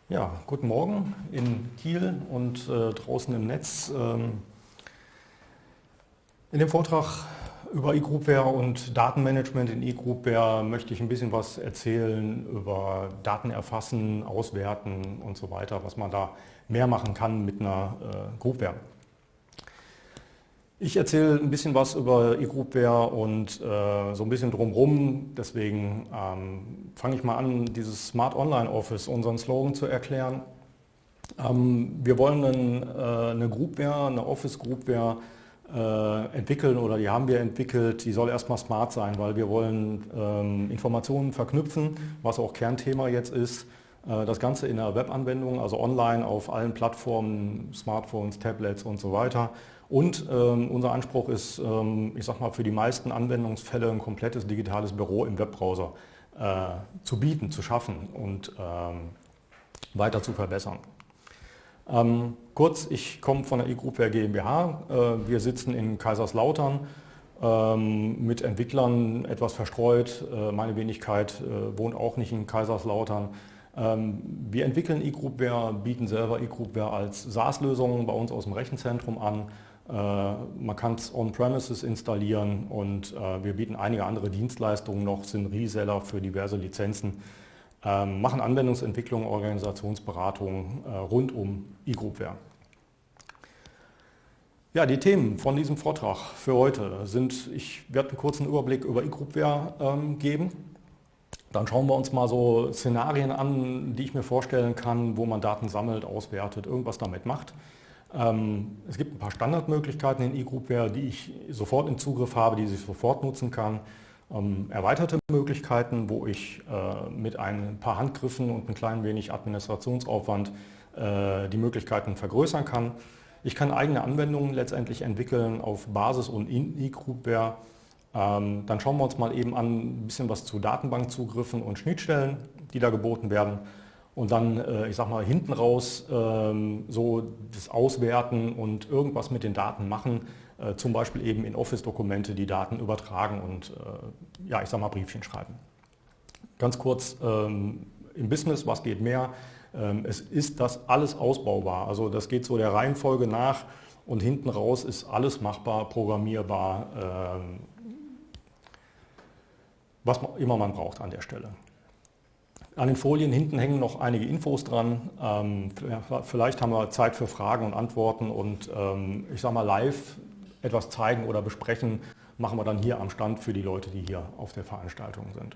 Ja, guten Morgen in Kiel und draußen im Netz. In dem Vortrag über eGroupware und Datenmanagement in eGroupware möchte ich ein bisschen was erzählen über Daten erfassen, auswerten und so weiter, was man da mehr machen kann mit einer Groupware. Ich erzähle ein bisschen was über eGroupware und so ein bisschen drumherum. Deswegen fange ich mal an, dieses Smart Online Office, unseren Slogan zu erklären. Wir wollen eine Groupware, eine Office Groupware entwickeln oder die haben wir entwickelt. Die soll erstmal smart sein, weil wir wollen Informationen verknüpfen, was auch Kernthema jetzt ist. Das Ganze in einer Webanwendung, also online auf allen Plattformen, Smartphones, Tablets und so weiter. Und unser Anspruch ist, ich sag mal, für die meisten Anwendungsfälle ein komplettes digitales Büro im Webbrowser zu bieten, zu schaffen und weiter zu verbessern. Kurz, ich komme von der eGroupware GmbH. Wir sitzen in Kaiserslautern mit Entwicklern etwas verstreut. Meine Wenigkeit wohnt auch nicht in Kaiserslautern. Wir entwickeln eGroupware, bieten selber eGroupware als SaaS-Lösung bei uns aus dem Rechenzentrum an. Man kann es on-premises installieren und wir bieten einige andere Dienstleistungen noch, sind Reseller für diverse Lizenzen, machen Anwendungsentwicklung, Organisationsberatung rund um eGroupware. Ja, die Themen von diesem Vortrag für heute sind, ich werde einen kurzen Überblick über eGroupware geben. Dann schauen wir uns mal so Szenarien an, die ich mir vorstellen kann, wo man Daten sammelt, auswertet, irgendwas damit macht. Es gibt ein paar Standardmöglichkeiten in eGroupware, die ich sofort im Zugriff habe, die ich sofort nutzen kann. Erweiterte Möglichkeiten, wo ich mit ein paar Handgriffen und ein klein wenig Administrationsaufwand die Möglichkeiten vergrößern kann. Ich kann eigene Anwendungen letztendlich entwickeln auf Basis und in eGroupware. Dann schauen wir uns mal eben an ein bisschen was zu Datenbankzugriffen und Schnittstellen, die da geboten werden. Und dann, ich sag mal, hinten raus so das Auswerten und irgendwas mit den Daten machen, zum Beispiel eben in Office-Dokumente die Daten übertragen und ja, ich sag mal, Briefchen schreiben. Ganz kurz im Business, was geht mehr? Es ist das alles ausbaubar. Also das geht so der Reihenfolge nach und hinten raus ist alles machbar, programmierbar, was immer man braucht an der Stelle. An den Folien hinten hängen noch einige Infos dran. Vielleicht haben wir Zeit für Fragen und Antworten und ich sage mal live etwas zeigen oder besprechen, machen wir dann hier am Stand für die Leute, die hier auf der Veranstaltung sind.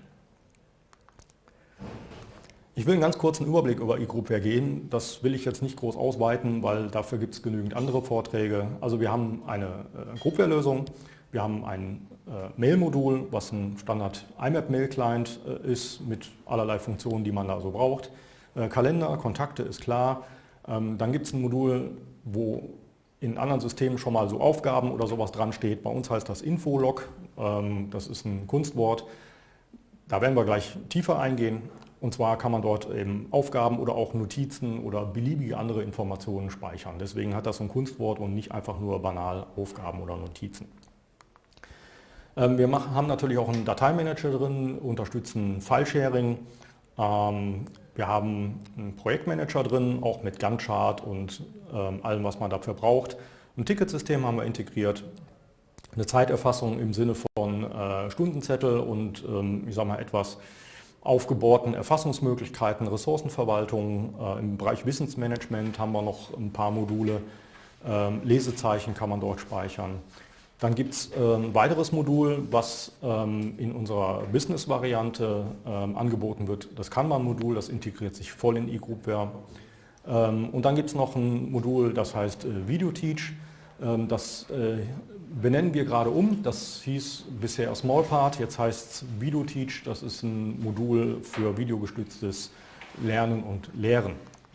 Ich will einen ganz kurzen Überblick über eGroupware gehen. Das will ich jetzt nicht groß ausweiten, weil dafür gibt es genügend andere Vorträge. Also wir haben eine Groupware-Lösung. Wir haben ein Mail-Modul, was ein Standard IMAP-Mail-Client ist, mit allerlei Funktionen, die man da so braucht. Kalender, Kontakte ist klar. Dann gibt es ein Modul, wo in anderen Systemen schon mal so Aufgaben oder sowas dran steht. Bei uns heißt das Infolog. Das ist ein Kunstwort. Da werden wir gleich tiefer eingehen. Und zwar kann man dort eben Aufgaben oder auch Notizen oder beliebige andere Informationen speichern. Deswegen hat das ein Kunstwort und nicht einfach nur banal Aufgaben oder Notizen. Wir haben natürlich auch einen Dateimanager drin, unterstützen File-Sharing. Wir haben einen Projektmanager drin, auch mit Gantt-Chart und allem, was man dafür braucht. Ein Ticketsystem haben wir integriert, eine Zeiterfassung im Sinne von Stundenzettel und ich sage mal etwas aufgebohrten Erfassungsmöglichkeiten, Ressourcenverwaltung. Im Bereich Wissensmanagement haben wir noch ein paar Module. Lesezeichen kann man dort speichern. Dann gibt es ein weiteres Modul, was in unserer Business-Variante angeboten wird. Das Kanban-Modul, das integriert sich voll in eGroupware. Und dann gibt es noch ein Modul, das heißt VideoTeach. Das benennen wir gerade um. Das hieß bisher SmallPart, jetzt heißt es VideoTeach. Das ist ein Modul für videogestütztes Lernen und Lehren.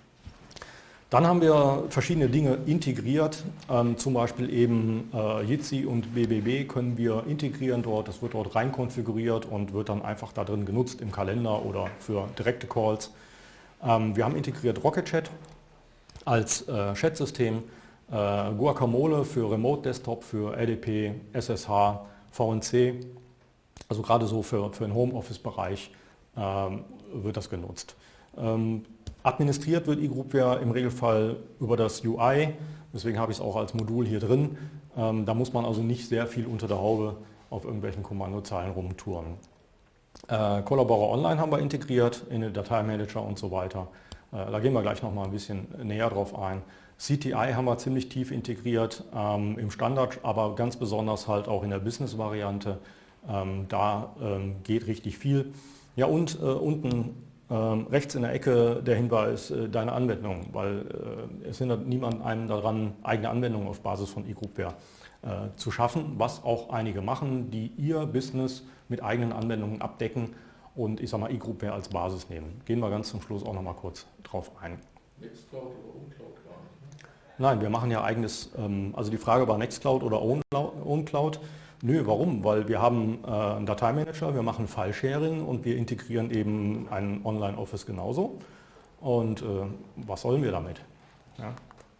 Dann haben wir verschiedene Dinge integriert, zum Beispiel eben Jitsi und BBB können wir integrieren dort. Das wird dort rein konfiguriert und wird dann einfach da drin genutzt im Kalender oder für direkte Calls. Wir haben integriert Rocket Chat als Chatsystem, Guacamole für Remote Desktop, für RDP, SSH, VNC. Also gerade so für den Homeoffice-Bereich wird das genutzt. Administriert wird eGroupware im Regelfall über das UI, deswegen habe ich es auch als Modul hier drin. Da muss man also nicht sehr viel unter der Haube auf irgendwelchen Kommandozeilen rumtouren. Collaborer Online haben wir integriert in den Dateimanager und so weiter. Da gehen wir gleich nochmal ein bisschen näher drauf ein. CTI haben wir ziemlich tief integriert im Standard, aber ganz besonders halt auch in der Business-Variante. Da geht richtig viel. Ja, und unten rechts in der Ecke der Hinweis, deine Anwendung, weil es hindert niemand einem daran, eigene Anwendungen auf Basis von eGroupware zu schaffen, was auch einige machen, die ihr Business mit eigenen Anwendungen abdecken und ich sage mal eGroupware als Basis nehmen. Gehen wir ganz zum Schluss auch noch mal kurz drauf ein. Nextcloud oder OwnCloud gar nicht? Nein, wir machen ja eigenes, also die Frage war Nextcloud oder OwnCloud. Nö, warum? Weil wir haben einen Dateimanager, wir machen File-Sharing und wir integrieren eben ein Online-Office genauso. Und was sollen wir damit? Ja.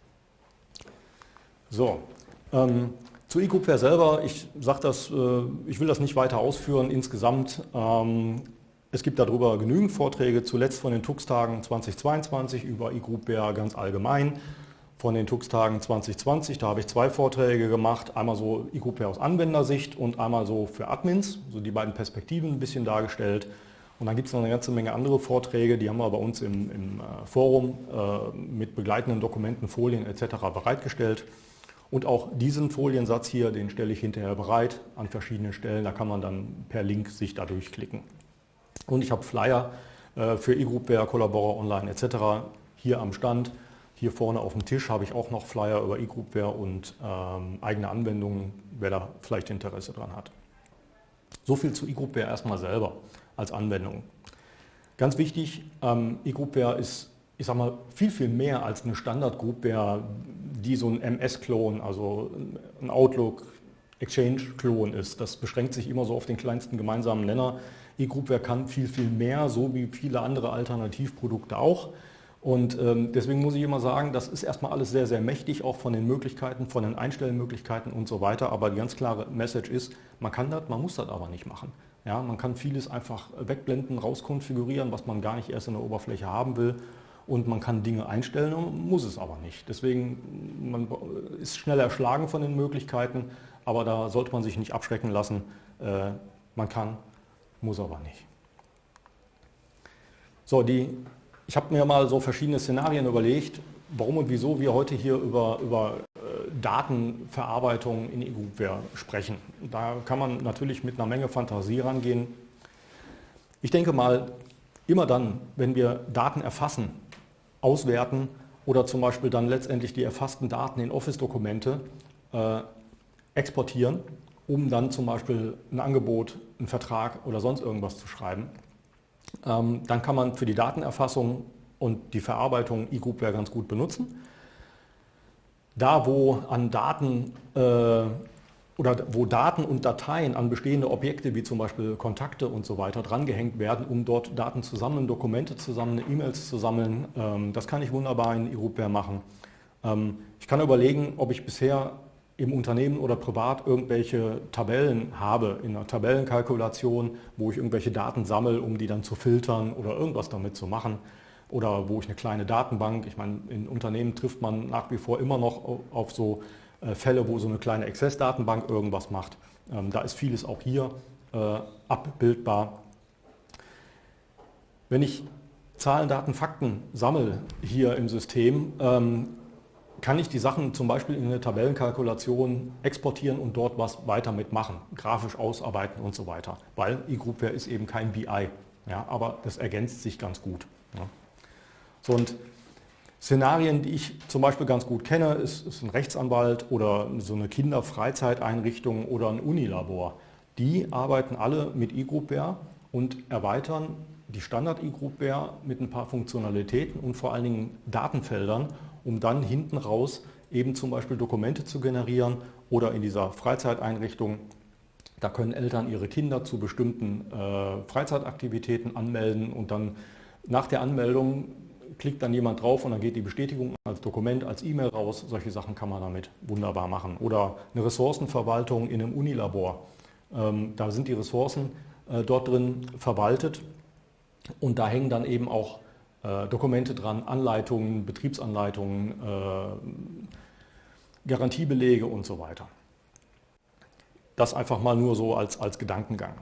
So, zu eGroupware selber, ich sage das, ich will das nicht weiter ausführen insgesamt. Es gibt darüber genügend Vorträge, zuletzt von den TUX-Tagen 2022 über eGroupware ganz allgemein. Von den TUX-Tagen 2020, da habe ich 2 Vorträge gemacht, einmal so eGroupware aus Anwendersicht und einmal so für Admins, so die beiden Perspektiven ein bisschen dargestellt. Und dann gibt es noch eine ganze Menge andere Vorträge, die haben wir bei uns im Forum mit begleitenden Dokumenten, Folien etc. bereitgestellt. Und auch diesen Foliensatz hier, den stelle ich hinterher bereit an verschiedenen Stellen, da kann man dann per Link sich da durchklicken. Und ich habe Flyer für eGroupware, Collaborer Online etc. hier am Stand. Hier vorne auf dem Tisch habe ich auch noch Flyer über eGroupware und eigene Anwendungen, wer da vielleicht Interesse dran hat. So viel zu eGroupware erstmal selber als Anwendung. Ganz wichtig, eGroupware ist, ich sag mal, viel mehr als eine Standard-Groupware, die so ein MS-Klon, also ein Outlook, Exchange-Klon ist. Das beschränkt sich immer so auf den kleinsten gemeinsamen Nenner. eGroupware kann viel mehr, so wie viele andere Alternativprodukte auch. Und deswegen muss ich immer sagen, das ist erstmal alles sehr mächtig, auch von den Möglichkeiten, von den Einstellmöglichkeiten und so weiter. Aber die ganz klare Message ist, man kann das, man muss das aber nicht machen. Ja, man kann vieles einfach wegblenden, rauskonfigurieren, was man gar nicht erst in der Oberfläche haben will. Und man kann Dinge einstellen, muss es aber nicht. Deswegen, man ist schnell erschlagen von den Möglichkeiten, aber da sollte man sich nicht abschrecken lassen. Man kann, muss aber nicht. So, ich habe mir mal so verschiedene Szenarien überlegt, warum und wieso wir heute hier über Datenverarbeitung in eGroupware sprechen. Da kann man natürlich mit einer Menge Fantasie rangehen. Ich denke mal, immer dann, wenn wir Daten erfassen, auswerten oder zum Beispiel dann letztendlich die erfassten Daten in Office-Dokumente exportieren, um dann zum Beispiel ein Angebot, einen Vertrag oder sonst irgendwas zu schreiben, dann kann man für die Datenerfassung und die Verarbeitung eGroupware ganz gut benutzen. Da, wo an Daten oder wo Daten und Dateien an bestehende Objekte wie zum Beispiel Kontakte und so weiter drangehängt werden, um dort Daten zu sammeln, Dokumente zu sammeln, E-Mails zu sammeln, das kann ich wunderbar in eGroupware machen. Ich kann überlegen, ob ich bisher im Unternehmen oder privat irgendwelche Tabellen habe, in einer Tabellenkalkulation, wo ich irgendwelche Daten sammle, um die dann zu filtern oder irgendwas damit zu machen. Oder wo ich eine kleine Datenbank, ich meine, in Unternehmen trifft man nach wie vor immer noch auf so Fälle, wo so eine kleine Access-Datenbank irgendwas macht. Da ist vieles auch hier abbildbar. Wenn ich Zahlen, Daten, Fakten sammle hier im System, kann ich die Sachen zum Beispiel in eine Tabellenkalkulation exportieren und dort was weiter mitmachen, grafisch ausarbeiten und so weiter, weil eGroupware ist eben kein BI, ja, aber das ergänzt sich ganz gut. Ja. So, und Szenarien, die ich zum Beispiel ganz gut kenne, ist ein Rechtsanwalt oder so eine Kinderfreizeiteinrichtung oder ein Unilabor. Die arbeiten alle mit eGroupware und erweitern die Standard-eGroupware mit ein paar Funktionalitäten und vor allen Dingen Datenfeldern, um dann hinten raus eben zum Beispiel Dokumente zu generieren oder in dieser Freizeiteinrichtung. Da können Eltern ihre Kinder zu bestimmten Freizeitaktivitäten anmelden und dann nach der Anmeldung klickt dann jemand drauf und dann geht die Bestätigung als Dokument, als E-Mail raus. Solche Sachen kann man damit wunderbar machen. Oder eine Ressourcenverwaltung in einem Unilabor. Da sind die Ressourcen dort drin verwaltet und da hängen dann eben auch Dokumente dran, Anleitungen, Betriebsanleitungen, Garantiebelege und so weiter. Das einfach mal nur so als Gedankengang.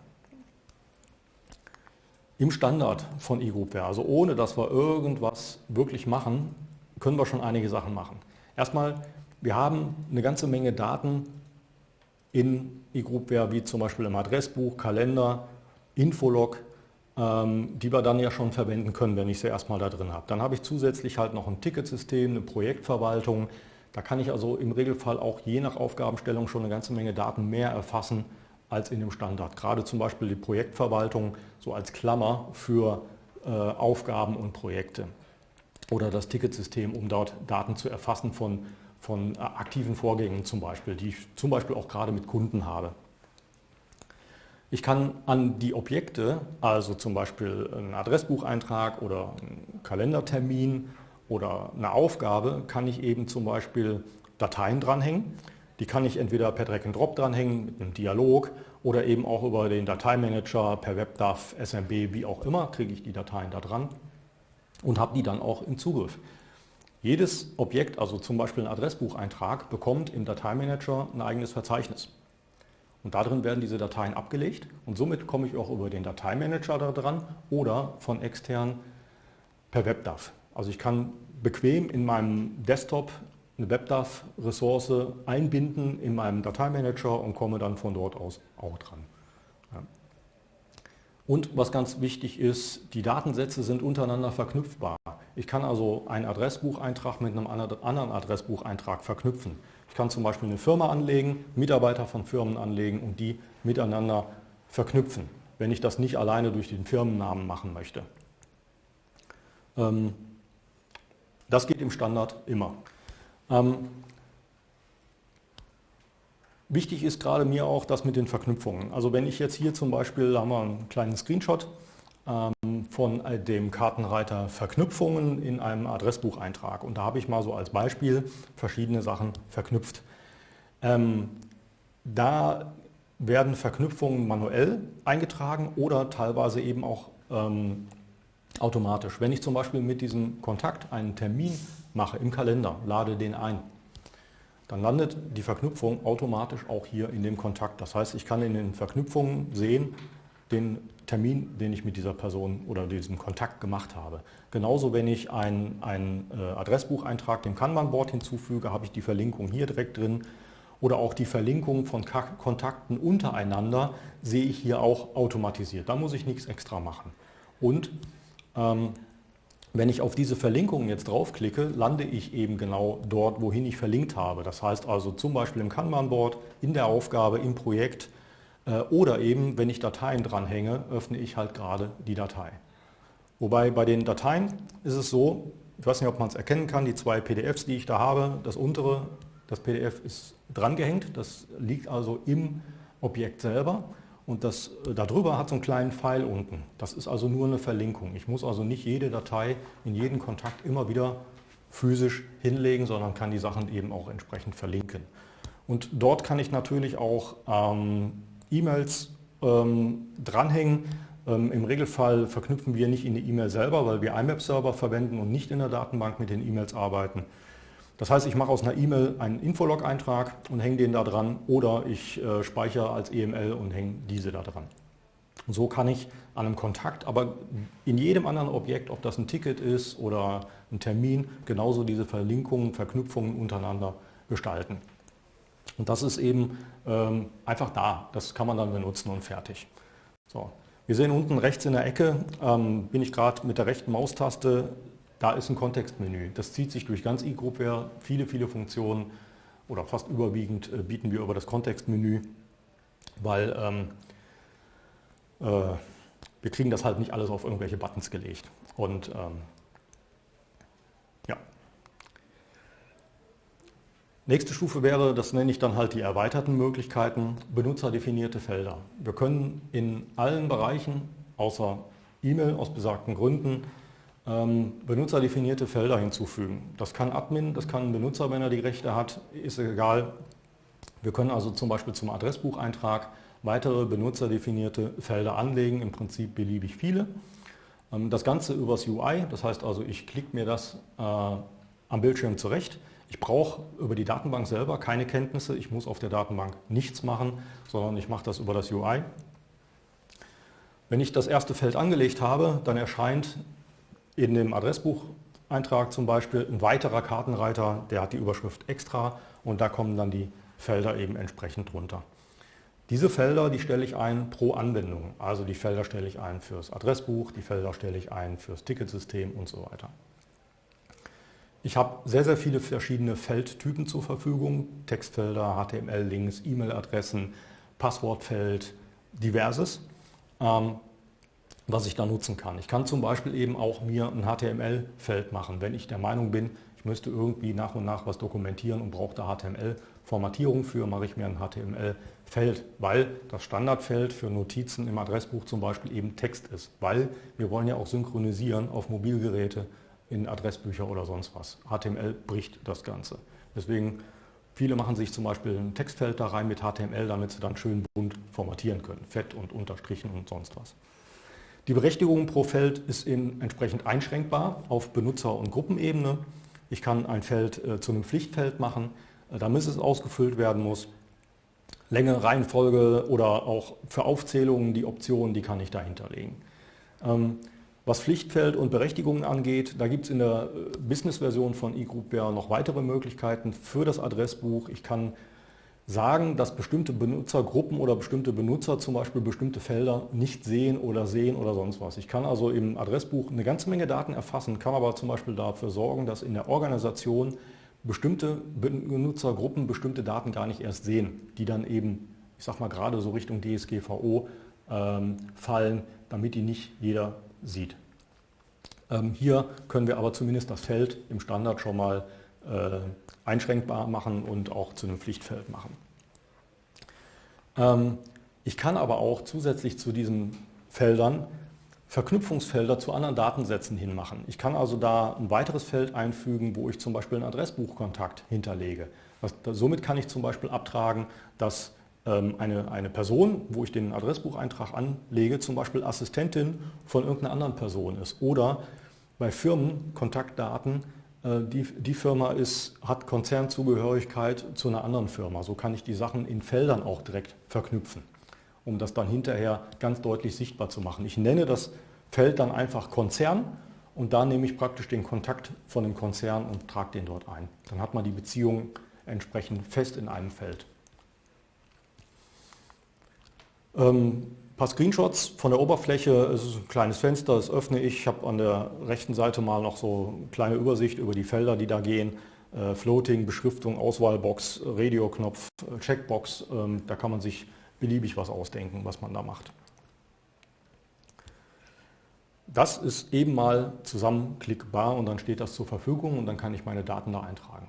Im Standard von eGroupware, also ohne dass wir irgendwas wirklich machen, können wir schon einige Sachen machen. Erstmal, wir haben eine ganze Menge Daten in eGroupware, wie zum Beispiel im Adressbuch, Kalender, Infolog, die wir dann ja schon verwenden können, wenn ich sie erstmal da drin habe. Dann habe ich zusätzlich halt noch ein Ticketsystem, eine Projektverwaltung. Da kann ich also im Regelfall auch je nach Aufgabenstellung schon eine ganze Menge Daten mehr erfassen als in dem Standard. Gerade zum Beispiel die Projektverwaltung so als Klammer für Aufgaben und Projekte. Oder das Ticketsystem, um dort Daten zu erfassen von aktiven Vorgängen zum Beispiel, die ich zum Beispiel auch gerade mit Kunden habe. Ich kann an die Objekte, also zum Beispiel einen Adressbucheintrag oder einen Kalendertermin oder eine Aufgabe, kann ich eben zum Beispiel Dateien dranhängen. Die kann ich entweder per Drag and Drop dranhängen mit einem Dialog oder eben auch über den Dateimanager, per WebDAV, SMB, wie auch immer, kriege ich die Dateien da dran und habe die dann auch im Zugriff. Jedes Objekt, also zum Beispiel ein Adressbucheintrag, bekommt im Dateimanager ein eigenes Verzeichnis. Und darin werden diese Dateien abgelegt und somit komme ich auch über den Dateimanager da dran oder von extern per WebDAV. Also ich kann bequem in meinem Desktop eine WebDAV-Ressource einbinden in meinem Dateimanager und komme dann von dort aus auch dran. Ja. Und was ganz wichtig ist, die Datensätze sind untereinander verknüpfbar. Ich kann also einen Adressbucheintrag mit einem anderen Adressbucheintrag verknüpfen. Ich kann zum Beispiel eine Firma anlegen, Mitarbeiter von Firmen anlegen und die miteinander verknüpfen, wenn ich das nicht alleine durch den Firmennamen machen möchte. Das geht im Standard immer. Wichtig ist gerade mir auch das mit den Verknüpfungen. Also wenn ich jetzt hier zum Beispiel, da haben wir einen kleinen Screenshot von dem Kartenreiter Verknüpfungen in einem Adressbucheintrag. Und da habe ich mal so als Beispiel verschiedene Sachen verknüpft. Da werden Verknüpfungen manuell eingetragen oder teilweise eben auch automatisch. Wenn ich zum Beispiel mit diesem Kontakt einen Termin mache im Kalender, lade den ein, dann landet die Verknüpfung automatisch auch hier in dem Kontakt. Das heißt, ich kann in den Verknüpfungen sehen, den Termin, den ich mit dieser Person oder diesem Kontakt gemacht habe. Genauso, wenn ich einen Adressbucheintrag dem Kanban-Board hinzufüge, habe ich die Verlinkung hier direkt drin. Oder auch die Verlinkung von Kontakten untereinander sehe ich hier auch automatisiert. Da muss ich nichts extra machen. Und wenn ich auf diese Verlinkungen jetzt draufklicke, lande ich eben genau dort, wohin ich verlinkt habe. Das heißt also zum Beispiel im Kanban-Board, in der Aufgabe, im Projekt oder eben, wenn ich Dateien dranhänge, öffne ich halt gerade die Datei. Wobei bei den Dateien ist es so, ich weiß nicht, ob man es erkennen kann, die zwei PDFs, die ich da habe, das untere, das PDF ist drangehängt, das liegt also im Objekt selber. Und das darüber hat so einen kleinen Pfeil unten. Das ist also nur eine Verlinkung. Ich muss also nicht jede Datei in jeden Kontakt immer wieder physisch hinlegen, sondern kann die Sachen eben auch entsprechend verlinken. Und dort kann ich natürlich auch E-Mails dranhängen. Im Regelfall verknüpfen wir nicht in die E-Mail selber, weil wir IMAP-Server verwenden und nicht in der Datenbank mit den E-Mails arbeiten. Das heißt, ich mache aus einer E-Mail einen Infolog-Eintrag und hänge den da dran oder ich speichere als EML und hänge diese da dran. Und so kann ich an einem Kontakt, aber in jedem anderen Objekt, ob das ein Ticket ist oder ein Termin, genauso diese Verlinkungen, Verknüpfungen untereinander gestalten. Und das ist eben einfach da. Das kann man dann benutzen und fertig. So. Wir sehen unten rechts in der Ecke, bin ich gerade mit der rechten Maustaste. Da ist ein Kontextmenü. Das zieht sich durch ganz eGroupware. Viele Funktionen oder fast überwiegend bieten wir über das Kontextmenü, weil wir kriegen das halt nicht alles auf irgendwelche Buttons gelegt. Und ja. Nächste Stufe wäre, das nenne ich dann halt die erweiterten Möglichkeiten, benutzerdefinierte Felder. Wir können in allen Bereichen, außer E-Mail aus besagten Gründen, benutzerdefinierte Felder hinzufügen. Das kann Admin, das kann ein Benutzer, wenn er die Rechte hat, ist egal. Wir können also zum Beispiel zum Adressbucheintrag weitere benutzerdefinierte Felder anlegen, im Prinzip beliebig viele. Das Ganze übers UI, das heißt also, ich klicke mir das am Bildschirm zurecht. Ich brauche über die Datenbank selber keine Kenntnisse, ich muss auf der Datenbank nichts machen, sondern ich mache das über das UI. Wenn ich das erste Feld angelegt habe, dann erscheint in dem Adressbucheintrag zum Beispiel ein weiterer Kartenreiter, der hat die Überschrift Extra und da kommen dann die Felder eben entsprechend drunter. Diese Felder, die stelle ich ein pro Anwendung. Also die Felder stelle ich ein fürs Adressbuch, die Felder stelle ich ein fürs Ticketsystem und so weiter. Ich habe sehr, sehr viele verschiedene Feldtypen zur Verfügung. Textfelder, HTML-Links, E-Mail-Adressen, Passwortfeld, diverses, was ich da nutzen kann. Ich kann zum Beispiel eben auch mir ein HTML-Feld machen, wenn ich der Meinung bin, ich müsste irgendwie nach und nach was dokumentieren und brauche da HTML-Formatierung für, mache ich mir ein HTML-Feld, weil das Standardfeld für Notizen im Adressbuch zum Beispiel eben Text ist, weil wir wollen ja auch synchronisieren auf Mobilgeräte, in Adressbücher oder sonst was. HTML bricht das Ganze. Deswegen, viele machen sich zum Beispiel ein Textfeld da rein mit HTML, damit sie dann schön bunt formatieren können. Fett und Unterstrichen und sonst was. Die Berechtigung pro Feld ist eben entsprechend einschränkbar auf Benutzer- und Gruppenebene. Ich kann ein Feld zu einem Pflichtfeld machen, damit es ausgefüllt werden muss. Länge, Reihenfolge oder auch für Aufzählungen die Optionen, die kann ich da hinterlegen. Was Pflichtfeld und Berechtigungen angeht, da gibt es in der Business-Version von eGroupware noch weitere Möglichkeiten für das Adressbuch. Ich kann sagen, dass bestimmte Benutzergruppen oder bestimmte Benutzer zum Beispiel bestimmte Felder nicht sehen oder sonst was. Ich kann also im Adressbuch eine ganze Menge Daten erfassen, kann aber zum Beispiel dafür sorgen, dass in der Organisation bestimmte Benutzergruppen bestimmte Daten gar nicht erst sehen, die dann eben, ich sag mal gerade so Richtung DSGVO fallen, damit die nicht jeder sieht. Hier können wir aber zumindest das Feld im Standard schon mal einschränkbar machen und auch zu einem Pflichtfeld machen. Ich kann aber auch zusätzlich zu diesen Feldern Verknüpfungsfelder zu anderen Datensätzen hinmachen. Ich kann also da ein weiteres Feld einfügen, wo ich zum Beispiel einen Adressbuchkontakt hinterlege. Somit kann ich zum Beispiel abtragen, dass eine Person, wo ich den Adressbucheintrag anlege, zum Beispiel Assistentin von irgendeiner anderen Person ist. Oder bei Firmenkontaktdaten, die Firma hat Konzernzugehörigkeit zu einer anderen Firma. So kann ich die Sachen in Feldern auch direkt verknüpfen, um das dann hinterher ganz deutlich sichtbar zu machen. Ich nenne das Feld dann einfach Konzern und da nehme ich praktisch den Kontakt von dem Konzern und trage den dort ein. Dann hat man die Beziehung entsprechend fest in einem Feld. Ein paar Screenshots von der Oberfläche, es ist ein kleines Fenster, das öffne ich. Ich habe an der rechten Seite mal noch so eine kleine Übersicht über die Felder, die da gehen. Floating, Beschriftung, Auswahlbox, Radioknopf, Checkbox, da kann man sich beliebig was ausdenken, was man da macht. Das ist eben mal zusammenklickbar und dann steht das zur Verfügung und dann kann ich meine Daten da eintragen.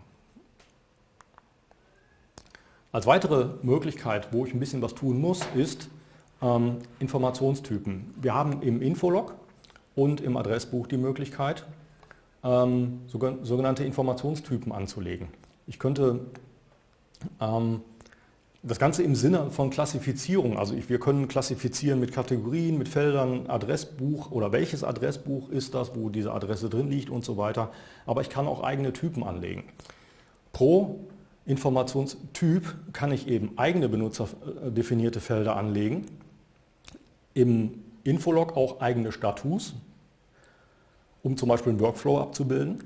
Als weitere Möglichkeit, wo ich ein bisschen was tun muss, ist Informationstypen. Wir haben im Infolog und im Adressbuch die Möglichkeit, sogenannte Informationstypen anzulegen. Ich könnte das Ganze im Sinne von Klassifizierung, also wir können klassifizieren mit Kategorien, mit Feldern, Adressbuch oder welches Adressbuch ist das, wo diese Adresse drin liegt und so weiter. Aber ich kann auch eigene Typen anlegen. Pro Informationstyp kann ich eben eigene benutzerdefinierte Felder anlegen. Im Infolog auch eigene Status, um zum Beispiel einen Workflow abzubilden.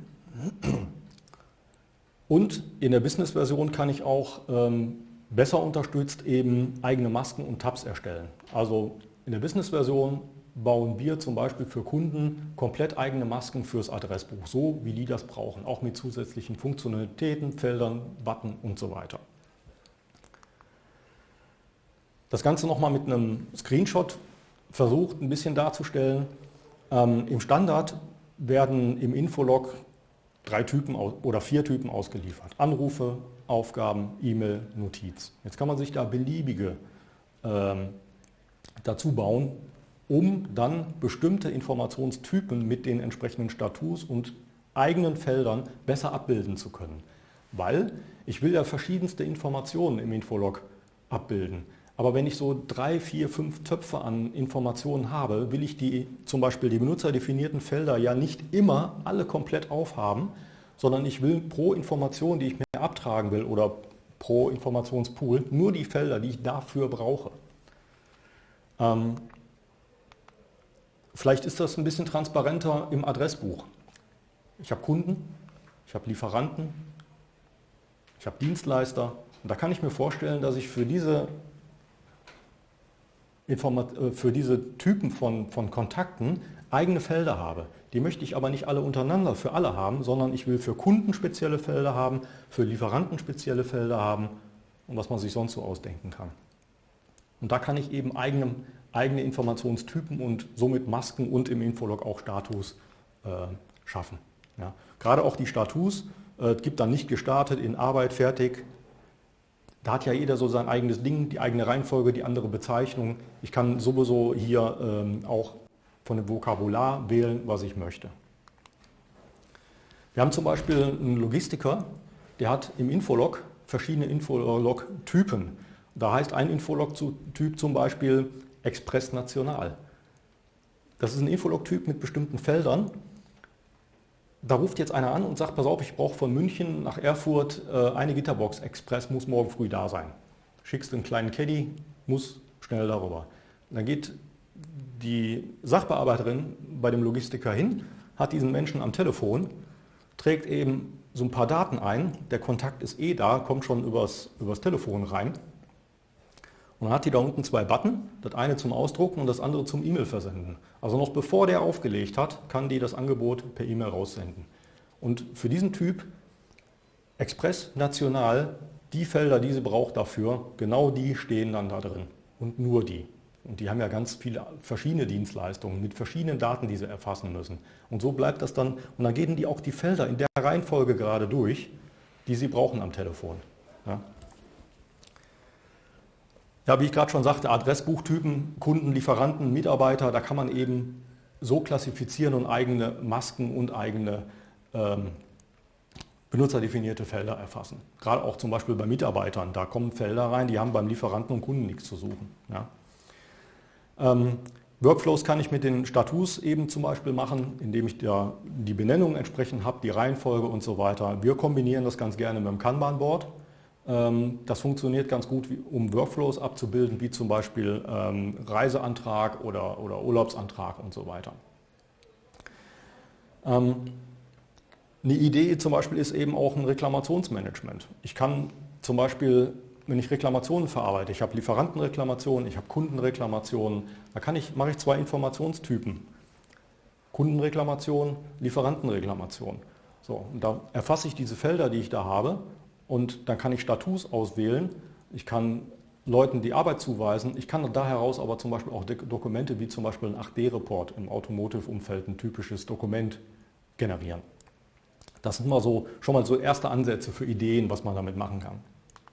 Und in der Business-Version kann ich auch besser unterstützt eben eigene Masken und Tabs erstellen. Also in der Business-Version bauen wir zum Beispiel für Kunden komplett eigene Masken fürs Adressbuch, so wie die das brauchen, auch mit zusätzlichen Funktionalitäten, Feldern, Button und so weiter. Das Ganze nochmal mit einem Screenshot versucht ein bisschen darzustellen. Im Standard werden im Infolog 3 Typen oder 4 Typen ausgeliefert. Anrufe, Aufgaben, E-Mail, Notiz. Jetzt kann man sich da beliebige dazu bauen, um dann bestimmte Informationstypen mit den entsprechenden Status und eigenen Feldern besser abbilden zu können. Weil ich will ja verschiedenste Informationen im Infolog abbilden. Aber wenn ich so 3, 4, 5 Töpfe an Informationen habe, will ich zum Beispiel die benutzerdefinierten Felder ja nicht immer alle komplett aufhaben, sondern ich will pro Information, die ich mir abtragen will oder pro Informationspool, nur die Felder, die ich dafür brauche. Vielleicht ist das ein bisschen transparenter im Adressbuch. Ich habe Kunden, ich habe Lieferanten, ich habe Dienstleister und da kann ich mir vorstellen, dass ich für diese Typen von Kontakten eigene Felder habe. Die möchte ich aber nicht alle untereinander für alle haben, sondern ich will für Kunden spezielle Felder haben, für Lieferanten spezielle Felder haben und was man sich sonst so ausdenken kann. Und da kann ich eben eigene Informationstypen und somit Masken und im Infolog auch Status schaffen. Ja. Gerade auch die Status gibt dann nicht gestartet, in Arbeit, fertig. Da hat ja jeder so sein eigenes Ding, die eigene Reihenfolge, die andere Bezeichnung. Ich kann sowieso hier auch von dem Vokabular wählen, was ich möchte. Wir haben zum Beispiel einen Logistiker, der hat im Infolog verschiedene Infolog-Typen. Da heißt ein Infolog-Typ zum Beispiel Express National. Das ist ein Infolog-Typ mit bestimmten Feldern. Da ruft jetzt einer an und sagt, pass auf, ich brauche von München nach Erfurt eine Gitterbox Express, muss morgen früh da sein. Schickst einen kleinen Caddy, muss schnell darüber. Dann geht die Sachbearbeiterin bei dem Logistiker hin, hat diesen Menschen am Telefon, trägt eben so ein paar Daten ein, der Kontakt ist eh da, kommt schon übers Telefon rein. Und dann hat die da unten 2 Button, das eine zum Ausdrucken und das andere zum E-Mail versenden. Also noch bevor der aufgelegt hat, kann die das Angebot per E-Mail raussenden. Und für diesen Typ Express National, die Felder, die sie braucht dafür, genau die stehen dann da drin und nur die. Und die haben ja ganz viele verschiedene Dienstleistungen mit verschiedenen Daten, die sie erfassen müssen. Und so bleibt das dann, und dann gehen die auch die Felder in der Reihenfolge gerade durch, die sie brauchen am Telefon. Ja. Ja, wie ich gerade schon sagte, Adressbuchtypen, Kunden, Lieferanten, Mitarbeiter, da kann man eben so klassifizieren und eigene Masken und eigene benutzerdefinierte Felder erfassen. Gerade auch zum Beispiel bei Mitarbeitern, da kommen Felder rein, die haben beim Lieferanten und Kunden nichts zu suchen. Ja. Workflows kann ich mit den Status eben zum Beispiel machen, indem ich die Benennung entsprechend habe, die Reihenfolge und so weiter. Wir kombinieren das ganz gerne mit dem Kanban-Board. Das funktioniert ganz gut, um Workflows abzubilden, wie zum Beispiel Reiseantrag oder Urlaubsantrag und so weiter. Eine Idee zum Beispiel ist eben auch ein Reklamationsmanagement. Ich kann zum Beispiel, wenn ich Reklamationen verarbeite, ich habe Lieferantenreklamationen, ich habe Kundenreklamationen, da mache ich 2 Informationstypen. Kundenreklamation, Lieferantenreklamation. So, und da erfasse ich diese Felder, die ich da habe. Und dann kann ich Status auswählen, ich kann Leuten die Arbeit zuweisen, ich kann da heraus aber zum Beispiel auch Dokumente wie zum Beispiel ein 8D-Report im Automotive-Umfeld, ein typisches Dokument generieren. Das sind schon mal so erste Ansätze für Ideen, was man damit machen kann.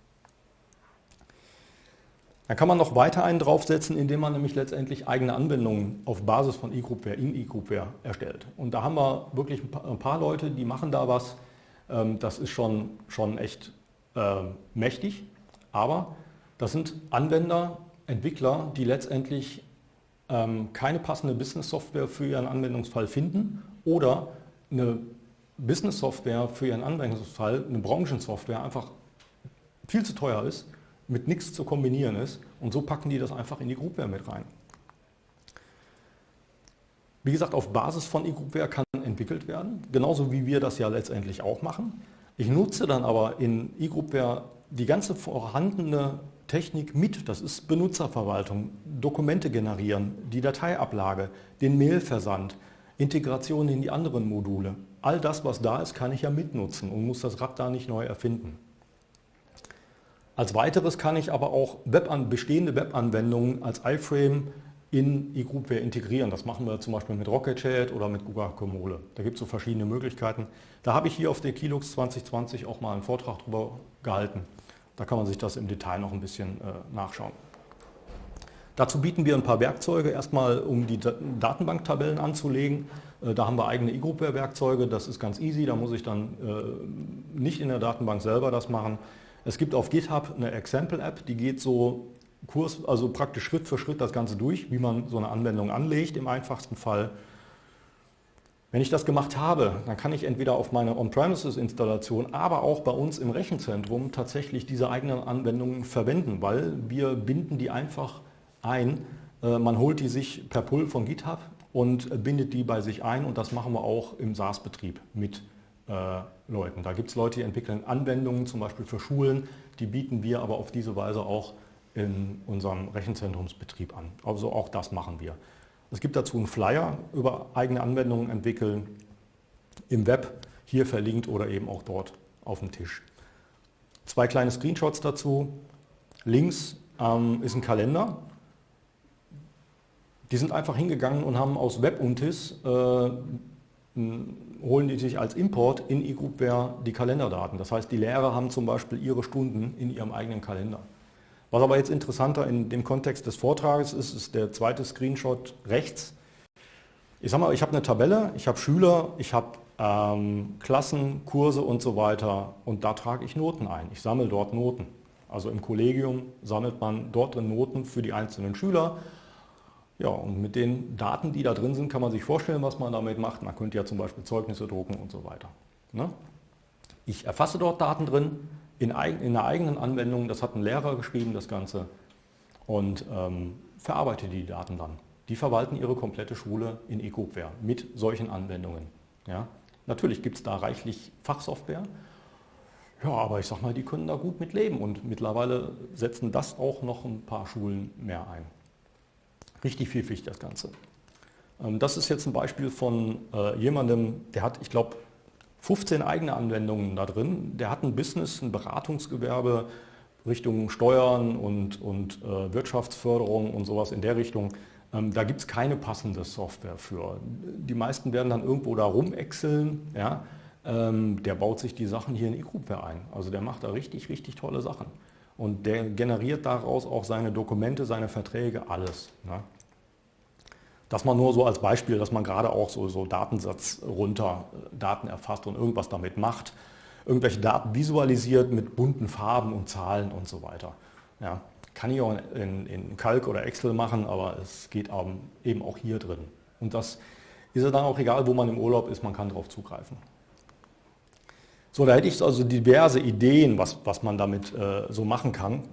Dann kann man noch weiter einen draufsetzen, indem man nämlich letztendlich eigene Anwendungen auf Basis von eGroupware in eGroupware erstellt. Und da haben wir wirklich ein paar Leute, die machen da was. Das ist schon echt mächtig, aber das sind Anwender, Entwickler, die letztendlich keine passende Business-Software für ihren Anwendungsfall finden oder eine Business-Software für ihren Anwendungsfall, eine Branchensoftware einfach viel zu teuer ist, mit nichts zu kombinieren ist und so packen die das einfach in die eGroupware mit rein. Wie gesagt, auf Basis von eGroupware kann entwickelt werden, genauso wie wir das ja letztendlich auch machen. Ich nutze dann aber in eGroupware die ganze vorhandene Technik mit, das ist Benutzerverwaltung, Dokumente generieren, die Dateiablage, den Mailversand, Integration in die anderen Module. All das, was da ist, kann ich ja mitnutzen und muss das Rad da nicht neu erfinden. Als weiteres kann ich aber auch bestehende Webanwendungen als iFrame in eGroupware integrieren. Das machen wir zum Beispiel mit Rocket Chat oder mit Google Guacamole. Da gibt es so verschiedene Möglichkeiten. Da habe ich hier auf der Keylux 2020 auch mal einen Vortrag drüber gehalten. Da kann man sich das im Detail noch ein bisschen nachschauen. Dazu bieten wir ein paar Werkzeuge, erstmal um die Datenbanktabellen anzulegen. Da haben wir eigene eGroupware-Werkzeuge, das ist ganz easy, da muss ich dann nicht in der Datenbank selber das machen. Es gibt auf GitHub eine Example-App, die geht so Kurs, also praktisch Schritt für Schritt das Ganze durch, wie man so eine Anwendung anlegt im einfachsten Fall. Wenn ich das gemacht habe, dann kann ich entweder auf meine On-Premises-Installation, aber auch bei uns im Rechenzentrum tatsächlich diese eigenen Anwendungen verwenden, weil wir binden die einfach ein. Man holt die sich per Pull von GitHub und bindet die bei sich ein, und das machen wir auch im SaaS-Betrieb mit Leuten. Da gibt es Leute, die entwickeln Anwendungen, zum Beispiel für Schulen, die bieten wir aber auf diese Weise auch in unserem Rechenzentrumsbetrieb an. Also auch das machen wir. Es gibt dazu einen Flyer über eigene Anwendungen entwickeln, im Web, hier verlinkt oder eben auch dort auf dem Tisch. 2 kleine Screenshots dazu. Links ist ein Kalender. Die sind einfach hingegangen und haben aus WebUntis, holen die sich als Import in eGroupware die Kalenderdaten. Das heißt, die Lehrer haben zum Beispiel ihre Stunden in ihrem eigenen Kalender. Was aber jetzt interessanter in dem Kontext des Vortrages ist, ist der zweite Screenshot rechts. Ich sag mal, ich habe eine Tabelle, ich habe Schüler, ich habe Klassen, Kurse und so weiter, und da trage ich Noten ein. Ich sammle dort Noten. Also im Kollegium sammelt man dort drin Noten für die einzelnen Schüler. Ja, und mit den Daten, die da drin sind, kann man sich vorstellen, was man damit macht. Man könnte ja zum Beispiel Zeugnisse drucken und so weiter. Ne? Ich erfasse dort Daten drin, in einer eigenen Anwendung, das hat ein Lehrer geschrieben, das Ganze, und verarbeite die Daten dann. Die verwalten ihre komplette Schule in eGroupware mit solchen Anwendungen. Ja? Natürlich gibt es da reichlich Fachsoftware, ja, aber ich sag mal, die können da gut mit leben, und mittlerweile setzen das auch noch ein paar Schulen mehr ein. Richtig pfiffig das Ganze. Das ist jetzt ein Beispiel von jemandem, der hat, ich glaube, 15 eigene Anwendungen da drin. Der hat ein Business, ein Beratungsgewerbe Richtung Steuern und Wirtschaftsförderung und sowas in der Richtung. Da gibt es keine passende Software für. Die meisten werden dann irgendwo da rumexceln. Ja? Der baut sich die Sachen hier in eGroupware ein. Also der macht da richtig, richtig tolle Sachen. Und der generiert daraus auch seine Dokumente, seine Verträge, alles. Ne? Das mal nur so als Beispiel, dass man gerade auch so Datensatz runter, Daten erfasst und irgendwas damit macht. Irgendwelche Daten visualisiert mit bunten Farben und Zahlen und so weiter. Ja, kann ich auch in Calc oder Excel machen, aber es geht eben auch hier drin. Und das ist ja dann auch egal, wo man im Urlaub ist, man kann darauf zugreifen. So, da hätte ich also diverse Ideen, was man damit so machen kann.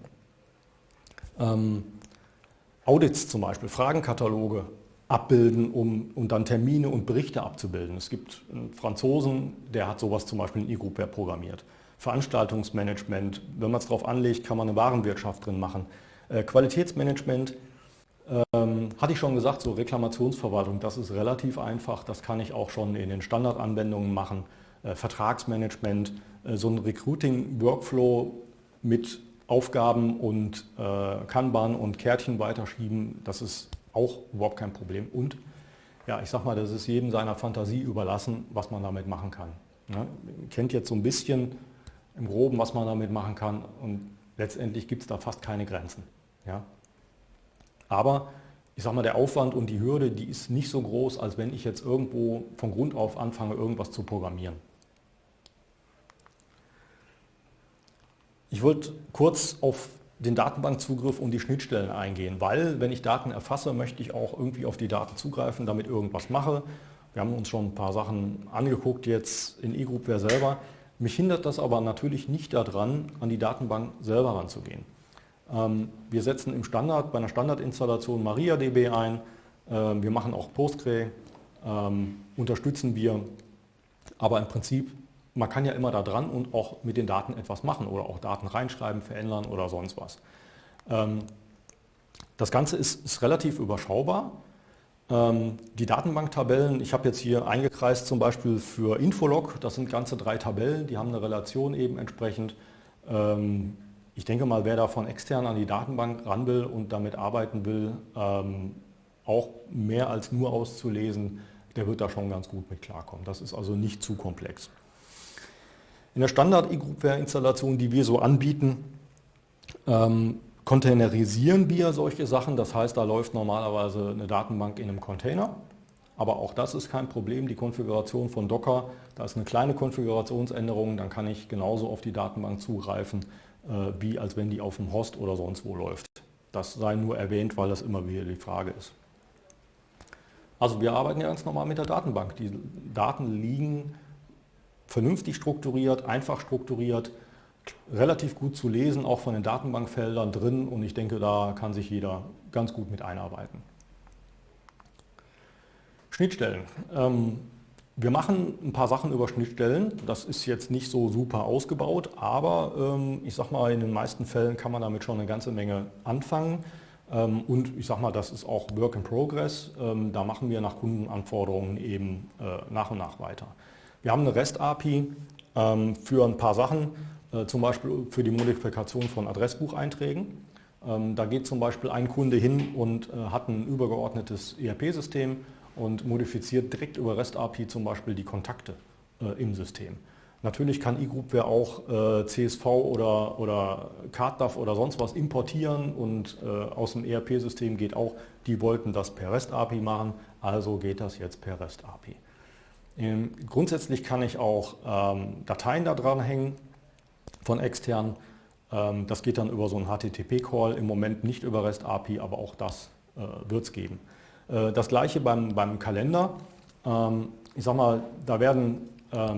Audits zum Beispiel, Fragenkataloge abbilden, um dann Termine und Berichte abzubilden. Es gibt einen Franzosen, der hat sowas zum Beispiel in eGroupware programmiert. Veranstaltungsmanagement, wenn man es darauf anlegt, kann man eine Warenwirtschaft drin machen. Qualitätsmanagement, hatte ich schon gesagt, so Reklamationsverwaltung, das ist relativ einfach, das kann ich auch schon in den Standardanwendungen machen. Vertragsmanagement, so ein Recruiting-Workflow mit Aufgaben und Kanban und Kärtchen weiterschieben, das ist auch überhaupt kein Problem. Und ja, ich sag mal, das ist jedem seiner Fantasie überlassen, was man damit machen kann. Ja, ihr kennt jetzt so ein bisschen im Groben, was man damit machen kann, und letztendlich gibt es da fast keine Grenzen. Ja. Aber ich sag mal, der Aufwand und die Hürde, die ist nicht so groß, als wenn ich jetzt irgendwo von Grund auf anfange, irgendwas zu programmieren. Ich wollte kurz auf den Datenbankzugriff und die Schnittstellen eingehen, weil, wenn ich Daten erfasse, möchte ich auch irgendwie auf die Daten zugreifen, damit irgendwas mache. Wir haben uns schon ein paar Sachen angeguckt jetzt in eGroupware selber. Mich hindert das aber natürlich nicht daran, an die Datenbank selber ranzugehen. Wir setzen im Standard, bei einer Standardinstallation MariaDB ein. Wir machen auch Postgre, unterstützen wir. Aber im Prinzip, man kann ja immer da dran und auch mit den Daten etwas machen oder auch Daten reinschreiben, verändern oder sonst was. Das Ganze ist relativ überschaubar. Die Datenbanktabellen, ich habe jetzt hier eingekreist zum Beispiel für Infolog, das sind ganze 3 Tabellen, die haben eine Relation eben entsprechend. Ich denke mal, wer da von extern an die Datenbank ran will und damit arbeiten will, auch mehr als nur auszulesen, der wird da schon ganz gut mit klarkommen. Das ist also nicht zu komplex. In der Standard-eGroupware-Installation, die wir so anbieten, containerisieren wir solche Sachen. Das heißt, da läuft normalerweise eine Datenbank in einem Container. Aber auch das ist kein Problem. Die Konfiguration von Docker, da ist eine kleine Konfigurationsänderung, dann kann ich genauso auf die Datenbank zugreifen, wie als wenn die auf dem Host oder sonst wo läuft. Das sei nur erwähnt, weil das immer wieder die Frage ist. Also wir arbeiten ja ganz normal mit der Datenbank. Die Daten liegen vernünftig strukturiert, einfach strukturiert, relativ gut zu lesen, auch von den Datenbankfeldern drin, und ich denke, da kann sich jeder ganz gut mit einarbeiten. Schnittstellen. Wir machen ein paar Sachen über Schnittstellen. Das ist jetzt nicht so super ausgebaut, aber ich sag mal, in den meisten Fällen kann man damit schon eine ganze Menge anfangen. Und ich sag mal, das ist auch Work in Progress. Da machen wir nach Kundenanforderungen eben nach und nach weiter. Wir haben eine REST-API für ein paar Sachen, zum Beispiel für die Modifikation von Adressbucheinträgen. Da geht zum Beispiel ein Kunde hin und hat ein übergeordnetes ERP-System und modifiziert direkt über REST-API zum Beispiel die Kontakte im System. Natürlich kann eGroupware auch CSV oder CardDAV oder sonst was importieren, und aus dem ERP-System geht auch, die wollten das per REST-API machen, also geht das jetzt per REST-API. Grundsätzlich kann ich auch Dateien da dran hängen von extern. Das geht dann über so einen HTTP-Call, im Moment nicht über REST-API, aber auch das wird es geben. Das gleiche beim Kalender. Ich sag mal, da werden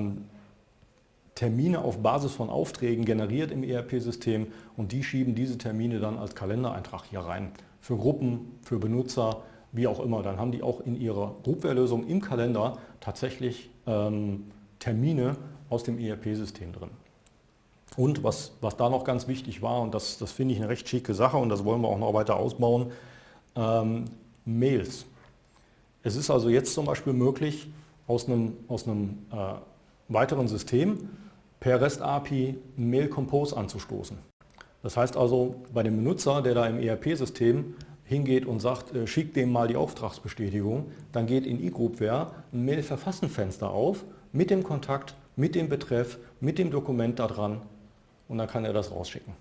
Termine auf Basis von Aufträgen generiert im ERP-System, und die schieben diese Termine dann als Kalendereintrag hier rein. Für Gruppen, für Benutzer, wie auch immer. Dann haben die auch in ihrer Groupware-Lösung im Kalender tatsächlich Termine aus dem ERP-System drin. Und was da noch ganz wichtig war, und das finde ich eine recht schicke Sache, und das wollen wir auch noch weiter ausbauen, Mails. Es ist also jetzt zum Beispiel möglich, aus einem weiteren System per REST-API Mail Compose anzustoßen. Das heißt also, bei dem Benutzer, der da im ERP-System hingeht und sagt, schickt dem mal die Auftragsbestätigung, dann geht in eGroupware ein Mail-Verfassen-Fenster auf mit dem Kontakt, mit dem Betreff, mit dem Dokument da dran, und dann kann er das rausschicken.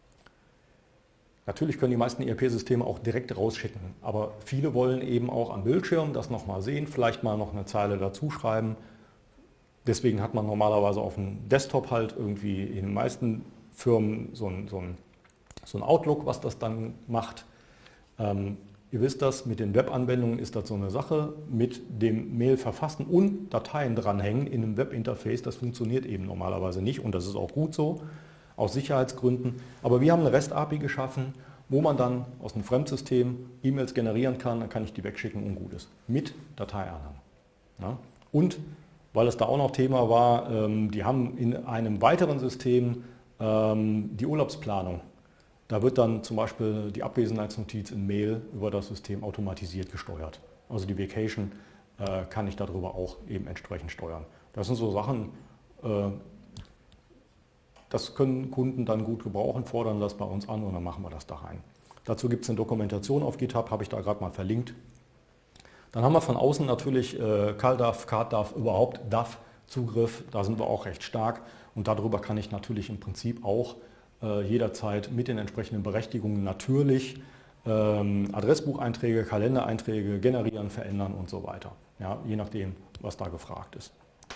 Natürlich können die meisten ERP-Systeme auch direkt rausschicken, aber viele wollen eben auch am Bildschirm das nochmal sehen, vielleicht mal noch eine Zeile dazu schreiben. Deswegen hat man normalerweise auf dem Desktop halt irgendwie in den meisten Firmen so ein Outlook, was das dann macht. Ihr wisst das, mit den Webanwendungen ist das so eine Sache, mit dem Mail verfassen und Dateien dranhängen in einem Webinterface, das funktioniert eben normalerweise nicht, und das ist auch gut so, aus Sicherheitsgründen. Aber wir haben eine REST-API geschaffen, wo man dann aus einem Fremdsystem E-Mails generieren kann, dann kann ich die wegschicken und gut ist, mit Dateianhang. Ja? Und weil es da auch noch Thema war, die haben in einem weiteren System die Urlaubsplanung. Da wird dann zum Beispiel die Abwesenheitsnotiz in Mail über das System automatisiert gesteuert. Also die Vacation kann ich darüber auch eben entsprechend steuern. Das sind so Sachen, das können Kunden dann gut gebrauchen, fordern das bei uns an, und dann machen wir das da rein. Dazu gibt es eine Dokumentation auf GitHub, habe ich da gerade mal verlinkt. Dann haben wir von außen natürlich CalDAV, CardDAV, überhaupt DAV-Zugriff, da sind wir auch recht stark, und darüber kann ich natürlich im Prinzip auch jederzeit mit den entsprechenden Berechtigungen natürlich Adressbucheinträge, Kalendereinträge generieren, verändern und so weiter. Ja, je nachdem, was da gefragt ist.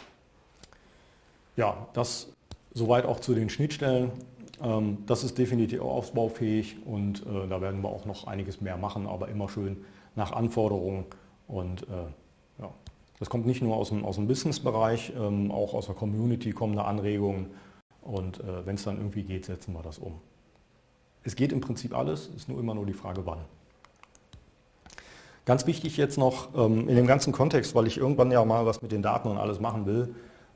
Ja, das soweit auch zu den Schnittstellen. Das ist definitiv ausbaufähig, und da werden wir auch noch einiges mehr machen, aber immer schön nach Anforderungen. Und ja, das kommt nicht nur aus dem Business-Bereich, auch aus der Community kommen da Anregungen. Und wenn es dann irgendwie geht, setzen wir das um. Es geht im Prinzip alles, ist nur immer die Frage, wann. Ganz wichtig jetzt noch in dem ganzen Kontext, weil ich irgendwann ja mal was mit den Daten und alles machen will.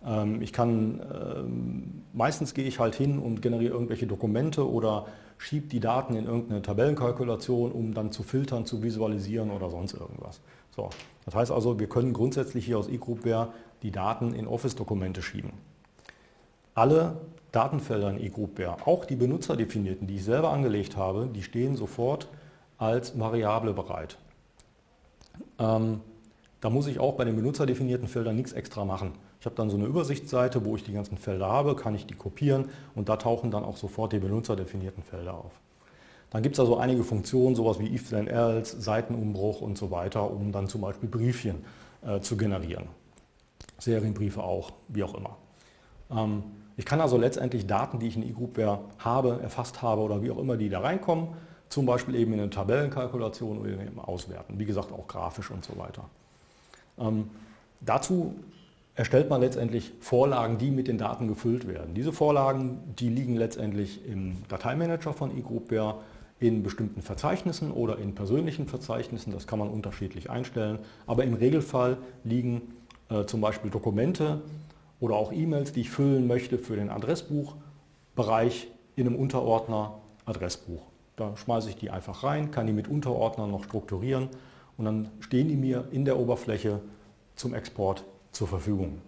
Meistens gehe ich halt hin und generiere irgendwelche Dokumente oder schiebe die Daten in irgendeine Tabellenkalkulation, um dann zu filtern, zu visualisieren oder sonst irgendwas. So, das heißt also, wir können grundsätzlich hier aus eGroupware die Daten in Office-Dokumente schieben. Alle Datenfelder in eGroupware, auch die benutzerdefinierten, die ich selber angelegt habe, die stehen sofort als Variable bereit. Da muss ich auch bei den benutzerdefinierten Feldern nichts extra machen. Ich habe dann so eine Übersichtsseite, wo ich die ganzen Felder habe, kann ich die kopieren, und da tauchen dann auch sofort die benutzerdefinierten Felder auf. Dann gibt es also einige Funktionen, sowas wie if then else, Seitenumbruch und so weiter, um dann zum Beispiel Briefchen zu generieren. Serienbriefe auch, wie auch immer. Ich kann also letztendlich Daten, die ich in eGroupware habe, erfasst habe oder wie auch immer die da reinkommen, zum Beispiel eben in eine Tabellenkalkulation oder eben auswerten. Wie gesagt, auch grafisch und so weiter. Dazu erstellt man letztendlich Vorlagen, die mit den Daten gefüllt werden. Diese Vorlagen, die liegen letztendlich im Dateimanager von eGroupware in bestimmten Verzeichnissen oder in persönlichen Verzeichnissen. Das kann man unterschiedlich einstellen. Aber im Regelfall liegen zum Beispiel Dokumente oder auch E-Mails, die ich füllen möchte für den Adressbuchbereich in einem Unterordner Adressbuch. Da schmeiße ich die einfach rein, kann die mit Unterordnern noch strukturieren und dann stehen die mir in der Oberfläche zum Export zur Verfügung.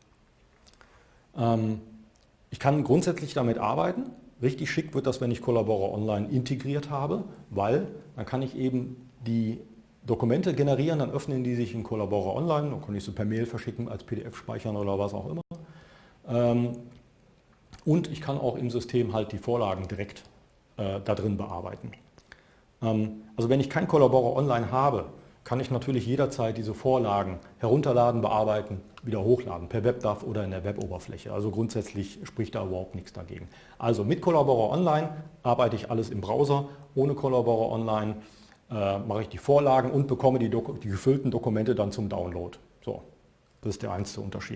Ich kann grundsätzlich damit arbeiten. Richtig schick wird das, wenn ich Collaborer Online integriert habe, weil dann kann ich eben die Dokumente generieren, dann öffnen die sich in Collaborer Online, dann kann ich sie per Mail verschicken, als PDF speichern oder was auch immer. Und ich kann auch im System halt die Vorlagen direkt da drin bearbeiten. Also wenn ich kein Collaborer Online habe, kann ich natürlich jederzeit diese Vorlagen herunterladen, bearbeiten, wieder hochladen, per WebDAV oder in der Web-Oberfläche. Also grundsätzlich spricht da überhaupt nichts dagegen. Also mit Collaborer Online arbeite ich alles im Browser, ohne Collaborer Online mache ich die Vorlagen und bekomme die gefüllten Dokumente dann zum Download. So, das ist der einzige Unterschied.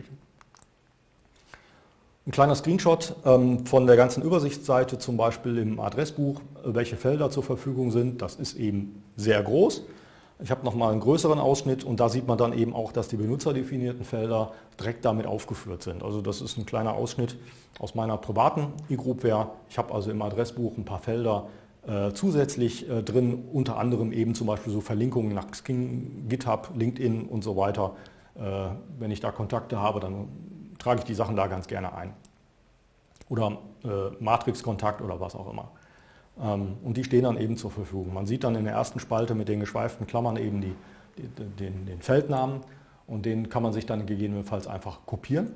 Ein kleiner Screenshot von der ganzen Übersichtsseite, zum Beispiel im Adressbuch, welche Felder zur Verfügung sind. Das ist eben sehr groß. Ich habe nochmal einen größeren Ausschnitt und da sieht man dann eben auch, dass die benutzerdefinierten Felder direkt damit aufgeführt sind. Also das ist ein kleiner Ausschnitt aus meiner privaten eGroupware. Ich habe also im Adressbuch ein paar Felder zusätzlich drin, unter anderem eben zum Beispiel so Verlinkungen nach Xing, GitHub, LinkedIn und so weiter. Wenn ich da Kontakte habe, dann trage ich die Sachen da ganz gerne ein. Oder Matrix-Kontakt oder was auch immer. Und die stehen dann eben zur Verfügung. Man sieht dann in der ersten Spalte mit den geschweiften Klammern eben den Feldnamen und den kann man sich dann gegebenenfalls einfach kopieren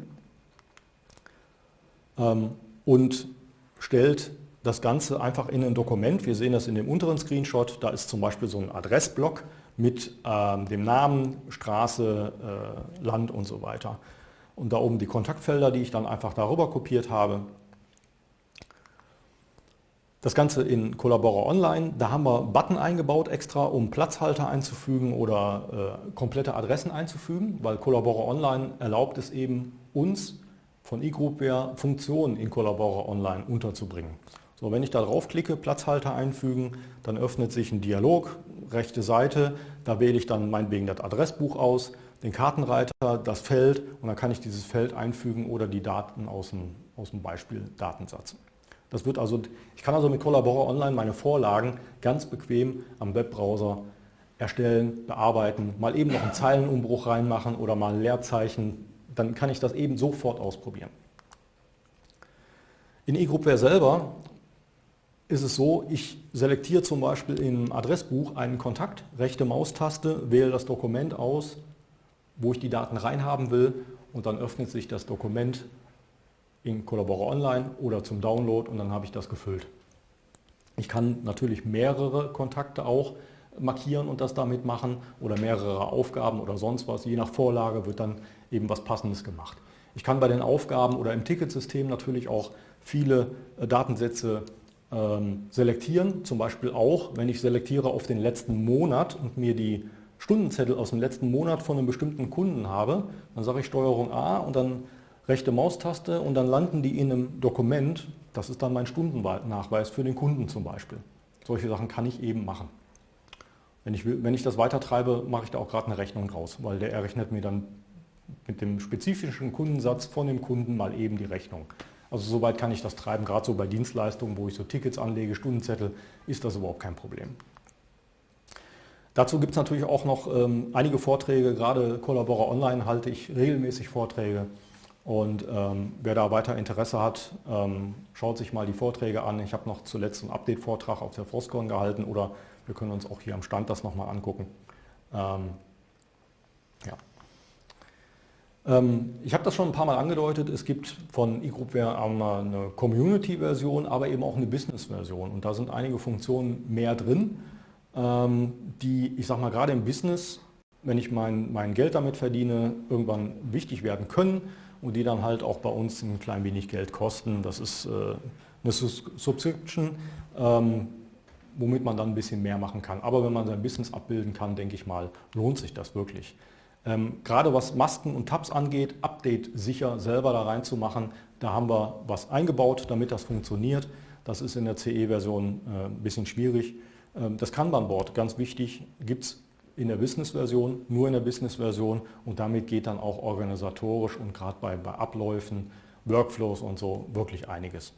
und stellt das Ganze einfach in ein Dokument. Wir sehen das in dem unteren Screenshot. Da ist zum Beispiel so ein Adressblock mit dem Namen, Straße, Land und so weiter. Und da oben die Kontaktfelder, die ich dann einfach darüber kopiert habe. Das Ganze in Collaborer Online, da haben wir Button eingebaut extra, um Platzhalter einzufügen oder komplette Adressen einzufügen, weil Collaborer Online erlaubt es eben uns von eGroupware Funktionen in Collaborer Online unterzubringen. So, wenn ich da draufklicke, Platzhalter einfügen, dann öffnet sich ein Dialog, rechte Seite, da wähle ich dann meinetwegen das Adressbuch aus, den Kartenreiter, das Feld und dann kann ich dieses Feld einfügen oder die Daten aus dem Beispiel-Datensatz. Das wird also, ich kann also mit Collaborer Online meine Vorlagen ganz bequem am Webbrowser erstellen, bearbeiten, mal eben noch einen Zeilenumbruch reinmachen oder mal ein Leerzeichen, dann kann ich das eben sofort ausprobieren. In eGroupware selber ist es so, ich selektiere zum Beispiel im Adressbuch einen Kontakt, rechte Maustaste, wähle das Dokument aus, wo ich die Daten reinhaben will und dann öffnet sich das Dokument in Collaborer Online oder zum Download und dann habe ich das gefüllt. Ich kann natürlich mehrere Kontakte auch markieren und das damit machen oder mehrere Aufgaben oder sonst was. Je nach Vorlage wird dann eben was Passendes gemacht. Ich kann bei den Aufgaben oder im Ticketsystem natürlich auch viele Datensätze selektieren. Zum Beispiel auch, wenn ich selektiere auf den letzten Monat und mir die Stundenzettel aus dem letzten Monat von einem bestimmten Kunden habe, dann sage ich Steuerung A und dann rechte Maustaste und dann landen die in einem Dokument. Das ist dann mein Stundennachweis für den Kunden zum Beispiel. Solche Sachen kann ich eben machen. Wenn ich das weitertreibe, mache ich da auch gerade eine Rechnung draus, weil der errechnet mir dann mit dem spezifischen Kundensatz von dem Kunden mal eben die Rechnung. Also soweit kann ich das treiben, gerade so bei Dienstleistungen, wo ich so Tickets anlege, Stundenzettel, ist das überhaupt kein Problem. Dazu gibt es natürlich auch noch einige Vorträge, gerade Collaborer Online halte ich regelmäßig Vorträge. Und wer da weiter Interesse hat, schaut sich mal die Vorträge an. Ich habe noch zuletzt einen Update-Vortrag auf der Frostcon gehalten oder wir können uns auch hier am Stand das nochmal angucken. Ich habe das schon ein paar Mal angedeutet, es gibt von eGroupware einmal eine Community-Version, aber eben auch eine Business-Version. Und da sind einige Funktionen mehr drin, die, ich sage mal, gerade im Business, wenn ich mein Geld damit verdiene, irgendwann wichtig werden können und die dann halt auch bei uns ein klein wenig Geld kosten. Das ist eine Subscription, womit man dann ein bisschen mehr machen kann. Aber wenn man sein Business abbilden kann, denke ich mal, lohnt sich das wirklich. Gerade was Masken und Tabs angeht, Update sicher selber da reinzumachen, da haben wir was eingebaut, damit das funktioniert. Das ist in der CE-Version ein bisschen schwierig. Das Kanban-Board, ganz wichtig, gibt es in der Business-Version, nur in der Business-Version, und damit geht dann auch organisatorisch und gerade bei Abläufen, Workflows und so wirklich einiges.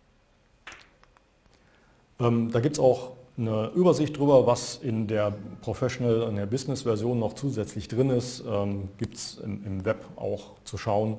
Da gibt es auch eine Übersicht drüber, was in der Professional, in der Business-Version noch zusätzlich drin ist, gibt es im Web auch zu schauen.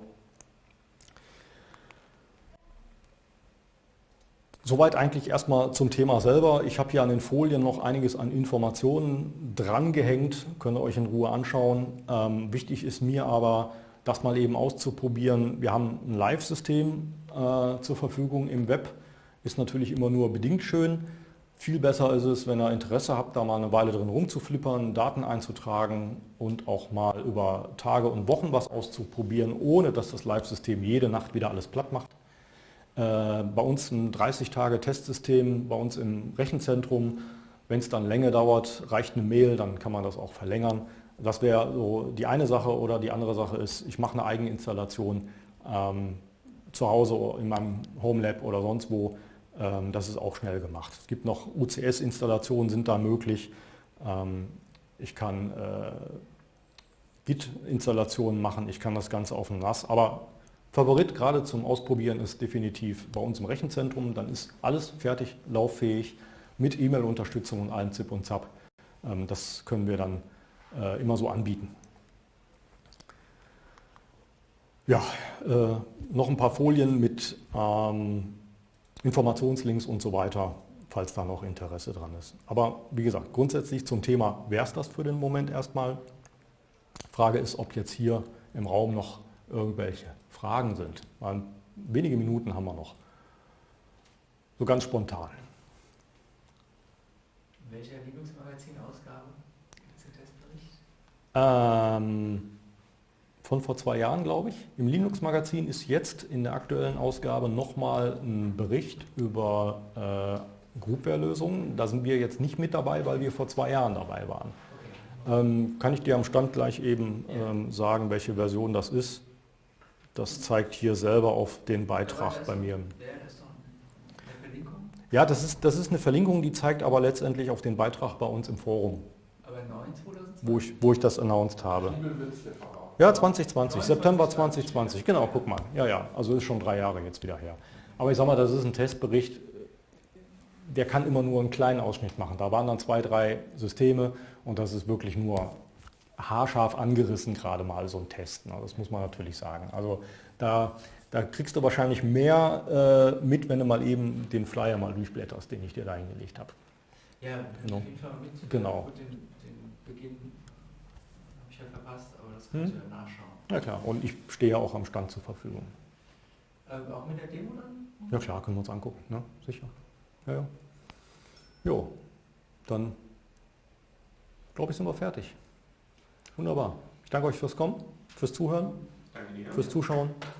Soweit eigentlich erstmal zum Thema selber. Ich habe hier an den Folien noch einiges an Informationen dran gehängt, könnt ihr euch in Ruhe anschauen. Wichtig ist mir aber, das mal eben auszuprobieren. Wir haben ein Live-System zur Verfügung im Web, ist natürlich immer nur bedingt schön. Viel besser ist es, wenn ihr Interesse habt, da mal eine Weile drin rumzuflippern, Daten einzutragen und auch mal über Tage und Wochen was auszuprobieren, ohne dass das Live-System jede Nacht wieder alles platt macht. Bei uns ein 30-Tage-Testsystem, bei uns im Rechenzentrum. Wenn es dann länger dauert, reicht eine Mail, dann kann man das auch verlängern. Das wäre so die eine Sache, oder die andere Sache ist, ich mache eine Eigeninstallation zu Hause in meinem Homelab oder sonst wo. Das ist auch schnell gemacht. Es gibt noch UCS-Installationen, sind da möglich. Ich kann Git-Installationen machen, ich kann das Ganze auf dem NAS, aber Favorit gerade zum Ausprobieren ist definitiv bei uns im Rechenzentrum. Dann ist alles fertig, lauffähig, mit E-Mail-Unterstützung und allem Zip und Zap. Das können wir dann immer so anbieten. Ja, noch ein paar Folien mit Informationslinks und so weiter, falls da noch Interesse dran ist. Aber wie gesagt, grundsätzlich zum Thema wäre es das für den Moment erstmal. Frage ist, ob jetzt hier im Raum noch irgendwelche Fragen sind. Wenige Minuten haben wir noch. So ganz spontan. In welcher Linux-Magazin-Ausgabe gibt es den Testbericht? Von vor 2 Jahren, glaube ich. Im Linux-Magazin ist jetzt in der aktuellen Ausgabe nochmal ein Bericht über Groupware-Lösungen. Da sind wir jetzt nicht mit dabei, weil wir vor 2 Jahren dabei waren. Okay. Kann ich dir am Stand gleich eben sagen, welche Version das ist. Das zeigt hier selber auf den Beitrag bei mir. Wäre das doch eine Verlinkung? Ja, das ist eine Verlinkung, die zeigt aber letztendlich auf den Beitrag bei uns im Forum, Aber 9 2020? wo ich das announced habe. Ja, 2020, September 2020, genau, guck mal. Ja, also ist schon 3 Jahre jetzt wieder her. Aber ich sag mal, das ist ein Testbericht, der kann immer nur einen kleinen Ausschnitt machen. Da waren dann 2, 3 Systeme und das ist wirklich nur haarscharf angerissen gerade mal so ein Test. Das muss man natürlich sagen. Also da kriegst du wahrscheinlich mehr mit, wenn du mal eben den Flyer mal durchblätterst, den ich dir da hingelegt habe. Ja, No. auf jeden Fall mit. Genau. Gut, den Beginn habe ich ja verpasst, aber das kannst du ja nachschauen. Ja klar, und ich stehe ja auch am Stand zur Verfügung. Auch mit der Demo dann? Ja klar, können wir uns angucken, ne? Sicher. Ja. Jo, dann glaube ich, sind wir fertig. Wunderbar. Ich danke euch fürs Kommen, fürs Zuhören, Danke dir. fürs Zuschauen.